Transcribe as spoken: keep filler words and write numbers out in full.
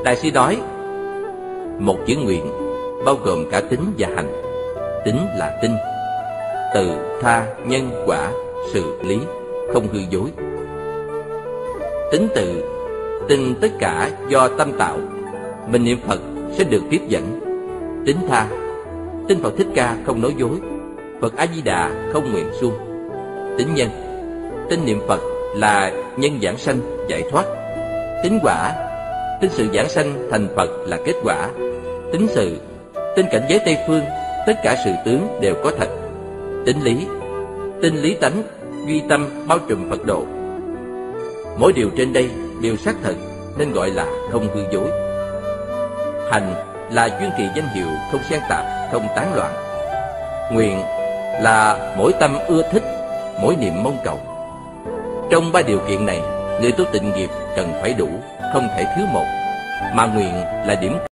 Đại sư nói, một chữ nguyện bao gồm cả tín và hành. Tín là tin, từ, tha, nhân, quả, sự, lý, không hư dối. Tín tự, tin tất cả do tâm tạo, mình niệm Phật sẽ được tiếp dẫn. Tín tha, tin Phật Thích Ca không nói dối, Phật A Di Đà không nguyện suông. Tín nhân, tin niệm Phật là nhân giảng sanh giải thoát. Tín quả, tin sự giảng sanh thành Phật là kết quả. Tín sự, tin cảnh giới Tây phương, tất cả sự tướng đều có thật. Tín lý, tin lý tánh duy tâm bao trùm Phật độ. Mỗi điều trên đây đều xác thật nên gọi là không hư dối. Hành là chuyên trì danh hiệu không xen tạp, không tán loạn. Nguyện là mỗi tâm ưa thích, mỗi niệm mong cầu. Trong ba điều kiện này, người tu tịnh nghiệp cần phải đủ, không thể thiếu một, mà nguyện là điểm